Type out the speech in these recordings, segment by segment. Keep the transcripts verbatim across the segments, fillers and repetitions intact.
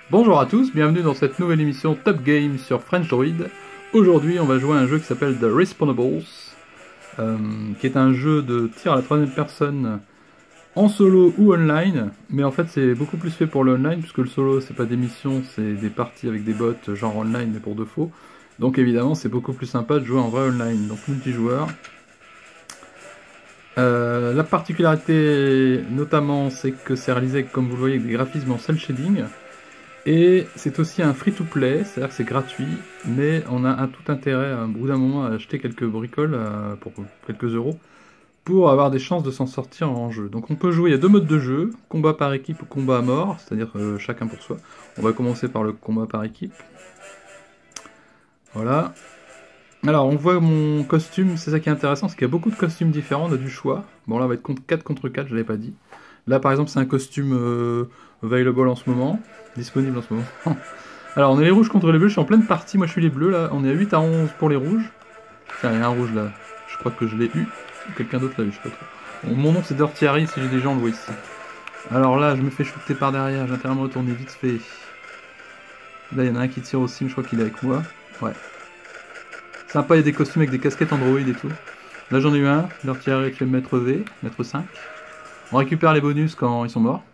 Bonjour à tous, bienvenue dans cette nouvelle émission Top Game sur French Droid. Aujourd'hui, on va jouer à un jeu qui s'appelle The Respawnables, euh, qui est un jeu de tir à la troisième personne en solo ou online, mais en fait c'est beaucoup plus fait pour le online, puisque le solo c'est pas des missions, c'est des parties avec des bots genre online mais pour de faux. Donc évidemment c'est beaucoup plus sympa de jouer en vrai online, donc multijoueur. Euh, la particularité notamment c'est que c'est réalisé comme vous le voyez avec des graphismes en cel shading. Et c'est aussi un free-to-play, c'est-à-dire que c'est gratuit, mais on a un tout intérêt à un bout d'un moment à acheter quelques bricoles euh, pour quelques euros pour avoir des chances de s'en sortir en jeu. Donc on peut jouer, il y a deux modes de jeu, combat par équipe ou combat à mort, c'est-à-dire euh, chacun pour soi. On va commencer par le combat par équipe. Voilà. Alors on voit mon costume, c'est ça qui est intéressant, c'est qu'il y a beaucoup de costumes différents, on a du choix. Bon là on va être contre quatre contre quatre, je l'avais pas dit. Là par exemple c'est un costume euh, available en ce moment, disponible en ce moment. Alors on est les rouges contre les bleus, je suis en pleine partie, moi je suis les bleus là, on est à huit à onze pour les rouges. Tiens, il y a un rouge là, je crois que je l'ai eu, quelqu'un d'autre l'a eu, je sais pas trop. Bon, mon nom c'est Dirty Harry, si j'ai des gens on le voit ici. Alors là je me fais shooter par derrière, j'ai intérêt à me retourner vite fait. Là il y en a un qui tire aussi, mais je crois qu'il est avec moi. Ouais. Sympa, il y a des costumes avec des casquettes Android et tout. Là j'en ai eu un, Dirty Harry avec le maître V, maître cinq. On récupère les bonus quand ils sont morts.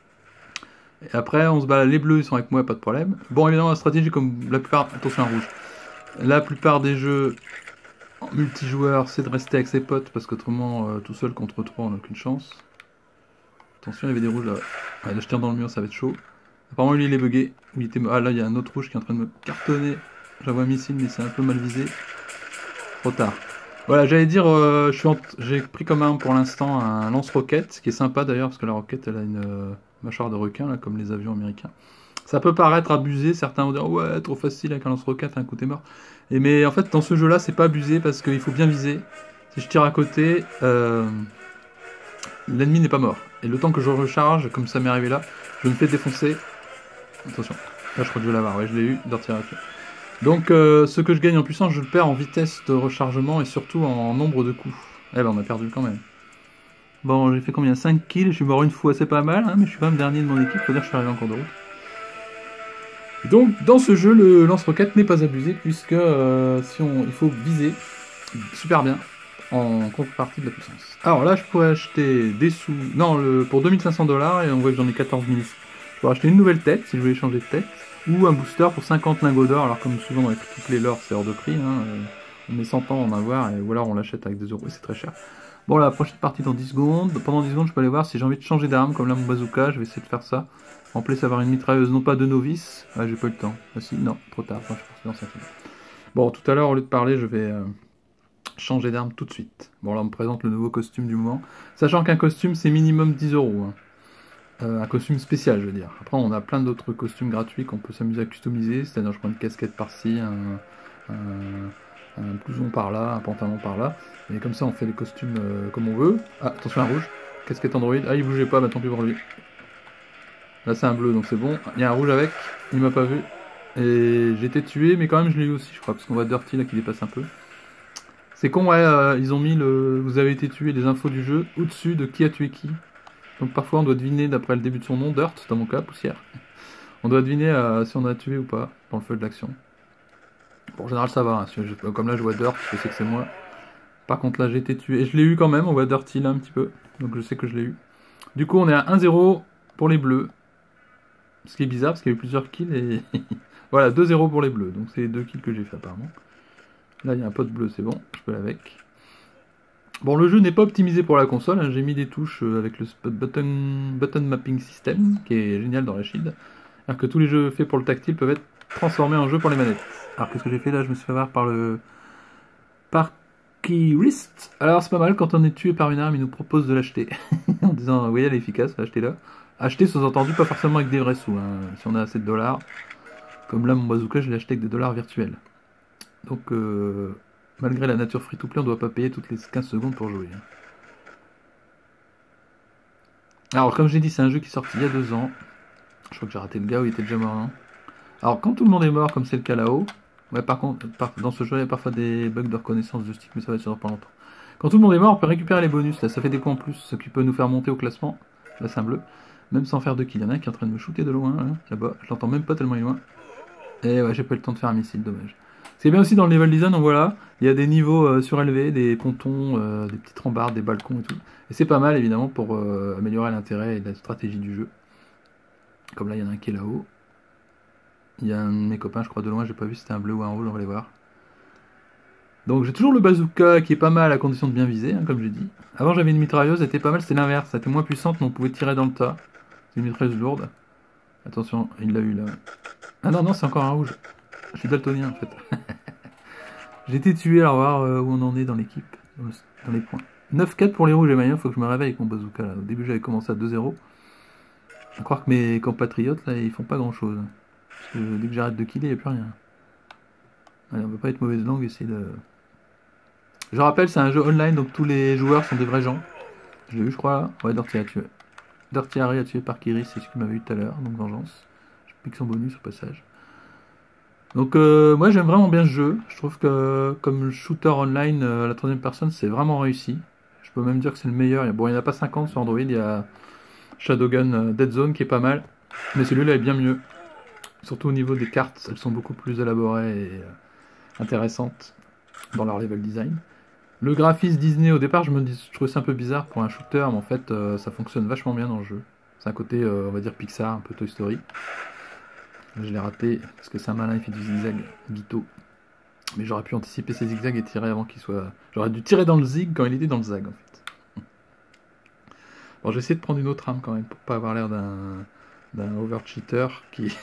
Et après, on se bat, les bleus ils sont avec moi, pas de problème. Bon, évidemment, la stratégie, comme la plupart, attention à rouge, la plupart des jeux en multijoueur, c'est de rester avec ses potes, parce qu'autrement, euh, tout seul contre trois, on n'a aucune chance. Attention, il y avait des rouges là. Ouais, là, je tire dans le mur, ça va être chaud. Apparemment, lui, il est bugué. Oui, il était... Ah, là, il y a un autre rouge qui est en train de me cartonner. J'envoie un missile, mais c'est un peu mal visé. Trop tard. Voilà, j'allais dire, euh, je suis en... j'ai pris comme arme pour l'instant un lance-roquette, qui est sympa d'ailleurs, parce que la roquette, elle a une euh, mâchoire de requin, là, comme les avions américains. Ça peut paraître abusé, certains vont dire ouais trop facile avec un lance-roquette, un coup t'es mort. Et mais en fait dans ce jeu là c'est pas abusé parce qu'il faut bien viser. Si je tire à côté, euh, l'ennemi n'est pas mort. Et le temps que je recharge, comme ça m'est arrivé là, je me fais défoncer. Attention, là je crois que je vais l'avoir, ouais je l'ai eu, de retirer. Donc euh, ce que je gagne en puissance, je le perds en vitesse de rechargement et surtout en nombre de coups. Eh ben on a perdu quand même. Bon j'ai fait combien? cinq kills, je suis mort une fois, c'est pas mal, hein, mais je suis quand même dernier de mon équipe, faut dire que je suis arrivé en cours de route. Donc dans ce jeu, le lance-roquette n'est pas abusé puisque euh, si on, il faut viser super bien en contrepartie de la puissance. Alors là, je pourrais acheter des sous, non, le, pour deux mille cinq cents dollars et on voit que j'en ai quatorze mille. Je pourrais acheter une nouvelle tête si je voulais changer de tête ou un booster pour cinquante lingots d'or. Alors comme souvent dans les free-to-play, l'or c'est hors de prix, hein, euh, on met cent ans à en avoir et ou alors on l'achète avec des euros et c'est très cher. Bon, la prochaine partie dans dix secondes. Pendant dix secondes, je peux aller voir si j'ai envie de changer d'arme, comme là mon bazooka, je vais essayer de faire ça. Remplacer avoir une mitrailleuse, non pas de novice. Ah, j'ai pas eu le temps. Ah si, non, trop tard. Enfin, je pense que c'est bon, tout à l'heure, au lieu de parler, je vais euh, changer d'arme tout de suite. Bon, là, on me présente le nouveau costume du moment. Sachant qu'un costume, c'est minimum dix euros. Hein. Euh, un costume spécial, je veux dire. Après, on a plein d'autres costumes gratuits qu'on peut s'amuser à customiser. C'est-à-dire, je prends une casquette par-ci, un, un, un blouson par-là, un pantalon par-là. Et comme ça, on fait les costumes euh, comme on veut. Ah, attention, un rouge. Casquette Android. Ah, il bougeait pas, bah tant pis pour lui. Là c'est un bleu donc c'est bon. Il y a un rouge avec, il m'a pas vu. Et j'ai été tué mais quand même je l'ai eu aussi je crois parce qu'on voit Dirty là qui dépasse un peu. C'est con ouais, euh, ils ont mis le vous avez été tué les infos du jeu au-dessus de qui a tué qui. Donc parfois on doit deviner d'après le début de son nom, Dirt dans mon cas, poussière. On doit deviner euh, si on a tué ou pas dans le feu de l'action. Bon en général ça va, hein. Si je, comme là je vois Dirt, je sais que c'est moi. Par contre là j'ai été tué et je l'ai eu quand même, on voit Dirty là un petit peu. Donc je sais que je l'ai eu. Du coup on est à un zéro pour les bleus. Ce qui est bizarre parce qu'il y a eu plusieurs kills et voilà, deux zéro pour les bleus. Donc c'est les deux kills que j'ai fait apparemment. Là il y a un pote bleu, c'est bon, je peux l'avec. Bon, le jeu n'est pas optimisé pour la console, hein. J'ai mis des touches avec le button, button mapping system qui est génial dans la Shield. Alors que tous les jeux faits pour le tactile peuvent être transformés en jeu pour les manettes. Alors qu'est-ce que j'ai fait là? Je me suis fait avoir par le par Key Wrist. Alors c'est pas mal, quand on est tué par une arme, il nous propose de l'acheter en disant oui elle est efficace, achetez-la. Acheter sous-entendu pas forcément avec des vrais sous, hein. Si on a assez de dollars, comme là mon bazooka je l'ai acheté avec des dollars virtuels. Donc euh, malgré la nature free-to-play on doit pas payer toutes les quinze secondes pour jouer. Hein. Alors comme j'ai dit c'est un jeu qui est sorti il y a deux ans. Je crois que j'ai raté le gars où il était déjà mort. Hein. Alors quand tout le monde est mort comme c'est le cas là-haut, ouais par contre par, dans ce jeu il y a parfois des bugs de reconnaissance de stick mais ça va durer pas longtemps. Quand tout le monde est mort on peut récupérer les bonus, là ça fait des points en plus, ce qui peut nous faire monter au classement. Là c'est un bleu. même sans faire de kill. Il y en a un qui est en train de me shooter de loin, là, là-bas. Je l'entends même pas tellement il est loin. Et ouais, j'ai pas eu le temps de faire un missile, dommage. Ce qui est bien aussi dans le level design, donc voilà, il y a des niveaux euh, surélevés, des pontons, euh, des petites rambardes, des balcons et tout. Et c'est pas mal évidemment pour euh, améliorer l'intérêt et la stratégie du jeu. Comme là, il y en a un qui est là-haut. Il y a un de mes copains, je crois de loin, j'ai pas vu si c'était un bleu ou un rouge, on va les voir. Donc j'ai toujours le bazooka qui est pas mal à condition de bien viser, hein, comme j'ai dit. Avant j'avais une mitrailleuse, elle était pas mal, c'était l'inverse, elle était moins puissante mais on pouvait tirer dans le tas. C'est une mitrailleuse lourde. Attention, il l'a eu là. Ah non, non, c'est encore un rouge. Je suis daltonien en fait. J'ai été tué, alors on va voir euh, où on en est dans l'équipe, dans, dans les points. neuf quatre pour les rouges et maintenant il faut que je me réveille avec mon bazooka là. Au début j'avais commencé à deux zéro. À croire que mes compatriotes là ils font pas grand chose. Parce que dès que j'arrête de killer, il n'y a plus rien. Allez, on va pas être mauvaise langue, essayer de... Je rappelle, c'est un jeu online, donc tous les joueurs sont des vrais gens. Je l'ai eu, je crois, là. Ouais, Dirty a tué. Dirty Harry a tué par Kiris, c'est ce qu'il m'avait eu tout à l'heure, donc vengeance. Je pique son bonus au passage. Donc, euh, moi, j'aime vraiment bien ce jeu. Je trouve que, comme shooter online euh, à la troisième personne, c'est vraiment réussi. Je peux même dire que c'est le meilleur. Bon, il n'y en a pas cinquante sur Android, il y a Shadowgun euh, Dead Zone qui est pas mal. Mais celui-là est bien mieux. Surtout au niveau des cartes, elles sont beaucoup plus élaborées et euh, intéressantes dans leur level design. Le graphisme Disney, au départ, je me dis, je trouvais ça un peu bizarre pour un shooter, mais en fait, euh, ça fonctionne vachement bien dans le jeu. C'est un côté, euh, on va dire, Pixar, un peu Toy Story. Je l'ai raté, parce que c'est un malin, il fait du zigzag, Guito. Mais j'aurais pu anticiper ces zigzags et tirer avant qu'il soit... J'aurais dû tirer dans le zig quand il était dans le zag, en fait. Bon, j'ai essayé de prendre une autre arme quand même, pour pas avoir l'air d'un d'un over-cheater qui...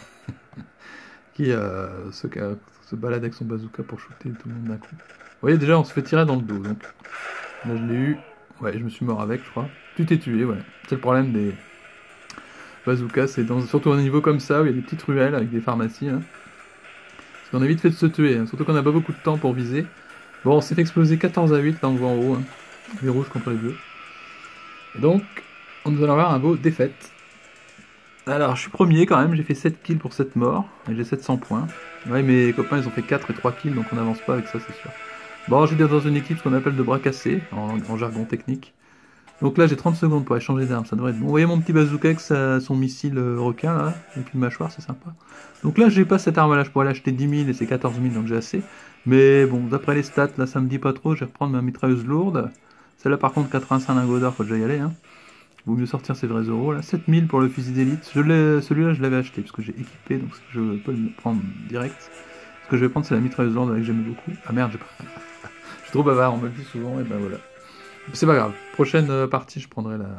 qui euh, se, se balade avec son bazooka pour shooter tout le monde d'un coup. Vous voyez, déjà, on se fait tirer dans le dos, donc... Là, je l'ai eu. Ouais, je me suis mort avec, je crois. Tu t'es tué, ouais. C'est le problème des bazookas, c'est dans... surtout à un niveau comme ça, où il y a des petites ruelles avec des pharmacies, hein. Parce qu'on a vite fait de se tuer, hein. Surtout qu'on n'a pas beaucoup de temps pour viser. Bon, on s'est fait exploser quatorze à huit, là, on voit en haut, hein. Les rouges contre les bleus. Et donc, on nous allons avoir un beau défaite. Alors, je suis premier quand même, j'ai fait sept kills pour sept morts, et j'ai sept cents points. Ouais, mes copains, ils ont fait quatre et trois kills, donc on n'avance pas avec ça, c'est sûr. Bon, j'étais dans une équipe ce qu'on appelle de bras cassés, en, en jargon technique. Donc là, j'ai trente secondes pour échanger d'armes, ça devrait être bon. Vous voyez mon petit bazooka avec sa, son missile euh, requin, là, avec une mâchoire, c'est sympa. Donc là, j'ai pas cette arme-là, je pourrais l'acheter dix mille et c'est quatorze mille, donc j'ai assez. Mais bon, d'après les stats, là, ça me dit pas trop, je vais reprendre ma mitrailleuse lourde. Celle-là, par contre, quatre-vingt-cinq lingots d'or, faut déjà y aller, hein. Vaut mieux sortir ses vrais euros, là. sept mille pour le fusil d'élite. Celui-là, je l'avais acheté, parce que j'ai équipé, donc je peux le prendre direct. Ce que je vais prendre, c'est la mitrailleuse lourde, avec que j'aime beaucoup. Ah merde, j'ai pas... Je suis trop bavard, on me le dit souvent, et ben voilà. C'est pas grave. Prochaine partie, je prendrai la...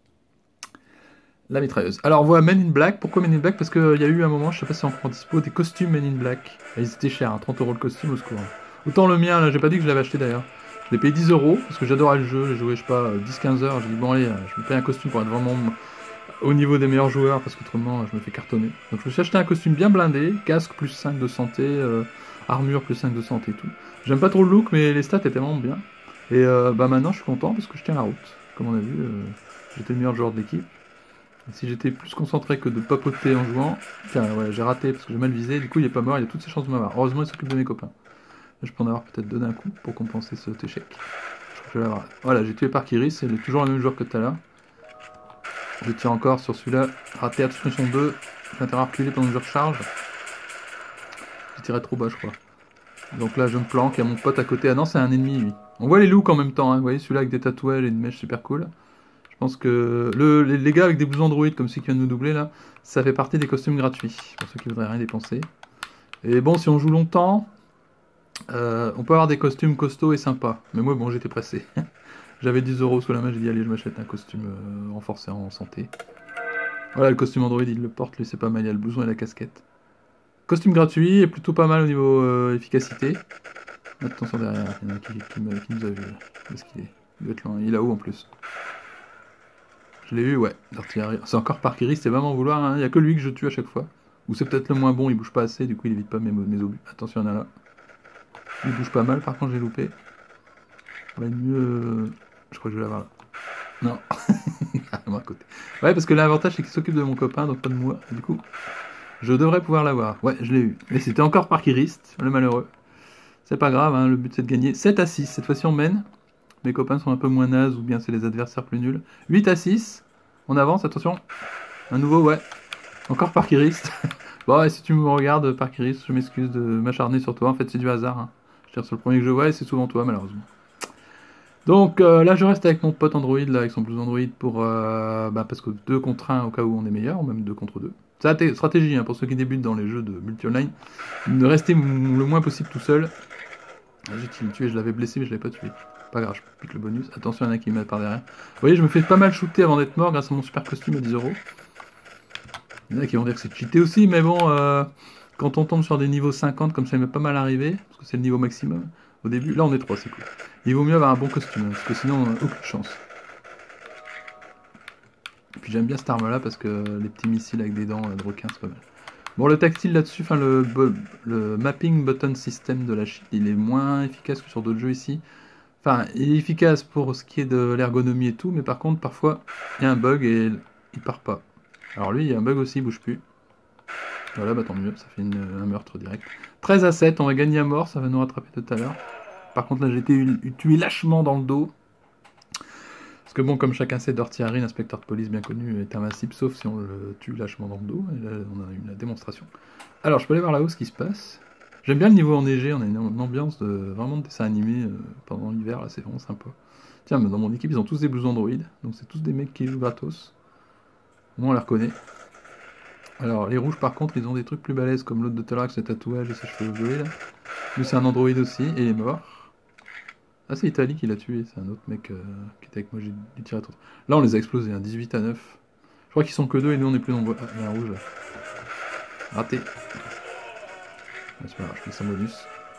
la mitrailleuse. Alors, on voit Men in Black. Pourquoi Men in Black? Parce qu'il y a eu un moment, je sais pas si c'est encore dispo, des costumes Men in Black. Et ils étaient chers, hein, trente euros le costume au secours. Autant le mien, là, j'ai pas dit que je l'avais acheté d'ailleurs. Je l'ai payé dix euros, parce que j'adorais le jeu. J'ai joué, je sais pas, dix quinze heures. J'ai dit, bon, allez, je me paye un costume pour être vraiment au niveau des meilleurs joueurs, parce qu'autrement, je me fais cartonner. Donc, je me suis acheté un costume bien blindé, casque plus cinq de santé, euh, armure plus cinq de santé et tout. J'aime pas trop le look, mais les stats étaient vraiment bien. Et euh, bah maintenant, je suis content parce que je tiens la route. Comme on a vu, euh, j'étais le meilleur joueur de l'équipe. Si j'étais plus concentré que de papoter en jouant... Tiens, ouais, j'ai raté parce que j'ai mal visé. Du coup, il est pas mort, il a toutes ses chances de m'avoir. Heureusement, il s'occupe de mes copains. Je peux en avoir peut-être donné un coup pour compenser cet échec. Je crois que je vais l'avoir. Voilà, j'ai tué par Kiris, c'est toujours le même joueur que tout à l'heure. Je tire encore sur celui-là. Raté, attention deux. J'ai intérêt à reculer pendant que je recharge. J'ai tiré trop bas, je crois. Donc là, je me planque, il y a mon pote à côté. Ah non, c'est un ennemi, lui. On voit les looks en même temps, hein. Vous voyez, celui-là avec des tatouages et une mèche super cool. Je pense que le, les, les gars avec des blousons android, comme ceux qui viennent de nous doubler, là, ça fait partie des costumes gratuits, pour ceux qui voudraient rien dépenser. Et bon, si on joue longtemps, euh, on peut avoir des costumes costauds et sympas. Mais moi, bon, j'étais pressé. J'avais dix euros sous la main, j'ai dit, allez, je m'achète un costume euh, renforcé en santé. Voilà, le costume android, il le porte, lui, c'est pas mal, il y a le blouson et la casquette. Costume gratuit et plutôt pas mal au niveau euh, efficacité. Attention derrière, il y en a qui, qui, me, qui nous a vu. Où est-ce qu'il est? Il doit être loin, il est là-haut en plus. Je l'ai eu, ouais. C'est encore par Kiris, c'est vraiment vouloir, hein. Il n'y a que lui que je tue à chaque fois. Ou c'est peut-être le moins bon, il bouge pas assez, du coup il évite pas mes, mes obus. Attention, il y en a là. Il bouge pas mal, par contre j'ai loupé. On va mieux... Je crois que je vais l'avoir là. Non. À côté. Ouais, parce que l'avantage c'est qu'il s'occupe de mon copain, donc pas de moi. Et du coup... Je devrais pouvoir l'avoir. Ouais, je l'ai eu. Et c'était encore par Kirist, le malheureux. C'est pas grave, hein, le but c'est de gagner. sept à six, cette fois-ci on mène. Mes copains sont un peu moins nazes, ou bien c'est les adversaires plus nuls. huit à six, on avance, attention. Un nouveau, ouais. Encore Parkirist. Bon, ouais, si tu me regardes, Parkirist, je m'excuse de m'acharner sur toi. En fait, c'est du hasard. Hein. Je tire sur le premier que je vois et c'est souvent toi, malheureusement. Donc euh, là, je reste avec mon pote Android, là, avec son blouson Android, pour, euh, bah, parce que deux contre un au cas où on est meilleur, ou même deux contre deux. C'est la stratégie, hein, pour ceux qui débutent dans les jeux de multi-online, de rester le moins possible tout seul. J'ai tué, tué, je l'avais blessé, mais je l'avais pas tué. Pas grave, je pique le bonus. Attention, il y en a qui me mettent par derrière. Vous voyez, je me fais pas mal shooter avant d'être mort grâce à mon super costume à dix euros. Il y en a qui vont dire que c'est cheaté aussi, mais bon, euh, quand on tombe sur des niveaux cinquante, comme ça, il m'est pas mal arrivé, parce que c'est le niveau maximum au début. Là, on est trois, c'est cool. Il vaut mieux avoir un bon costume, parce que sinon, on n'a aucune chance. Et puis j'aime bien cette arme-là, parce que les petits missiles avec des dents de requin, c'est pas mal. Bon, le tactile là-dessus, enfin, le, le mapping button system de la Shield, il est moins efficace que sur d'autres jeux ici. Enfin, il est efficace pour ce qui est de l'ergonomie et tout, mais par contre, parfois, il y a un bug et il part pas. Alors lui, il y a un bug aussi, il bouge plus. Voilà, bah tant mieux, ça fait une, un meurtre direct. treize à sept, on va gagner à mort, ça va nous rattraper tout à l'heure. Par contre, là, j'ai été tué lâchement dans le dos. Parce que bon, comme chacun sait, Dirty Harry, l'inspecteur de police bien connu, est invincible, sauf si on le tue lâchement dans le dos. Et là, on a eu la démonstration. Alors, je peux aller voir là-haut ce qui se passe. J'aime bien le niveau enneigé, on a une, une ambiance de, vraiment de dessin animé euh, pendant l'hiver, là, c'est vraiment sympa. Tiens, mais dans mon équipe, ils ont tous des blousons Android, donc c'est tous des mecs qui jouent gratos. Au moins, on les reconnaît. Alors, les rouges, par contre, ils ont des trucs plus balèzes, comme l'autre de tout à l'heure avec ses tatouages et ses cheveux violets, là. Lui, c'est un Android aussi, et il est mort. Ah, c'est Italie qui l'a tué, c'est un autre mec euh, qui était avec moi, j'ai tiré trop. Là, on les a explosés, hein, dix-huit à neuf. Je crois qu'ils sont que deux et nous, on est plus nombreux. Ah, il y a un rouge, là. Raté. Ah, c'est pas grave, je fais ça bonus.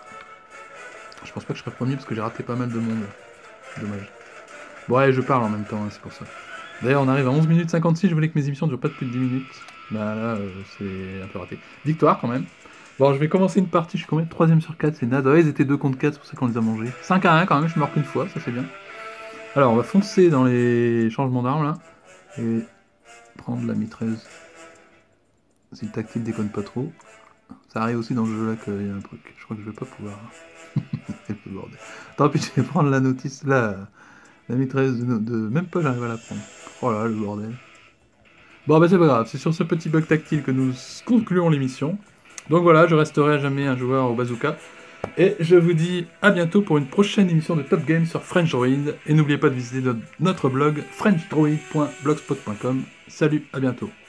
Je pense pas que je serai premier parce que j'ai raté pas mal de monde. Dommage. Bon, allez, je parle en même temps, hein, c'est pour ça. D'ailleurs, on arrive à onze minutes cinquante-six, je voulais que mes émissions durent pas plus de dix minutes. Bah là, euh, c'est un peu raté. Victoire quand même. Bon, je vais commencer une partie, je suis combien de troisième sur quatre, c'est nada. Ils étaient deux contre quatre, c'est pour ça qu'on les a mangés. cinq à un quand même, je marque une fois, ça c'est bien. Alors, on va foncer dans les changements d'armes là. Et prendre la mitrailleuse. Si le tactile déconne pas trop. Ça arrive aussi dans le jeu là qu'il y a un truc. Je crois que je vais pas pouvoir. C'est le bordel. Tant pis, je vais prendre la notice là. La mitrailleuse de, de... Même pas j'arrive à la prendre. Oh là, le bordel. Bon bah c'est pas grave, c'est sur ce petit bug tactile que nous concluons l'émission. Donc voilà, je resterai à jamais un joueur au bazooka. Et je vous dis à bientôt pour une prochaine émission de Top Game sur French Droid. Et n'oubliez pas de visiter notre blog french droid point blogspot point com. Salut, à bientôt.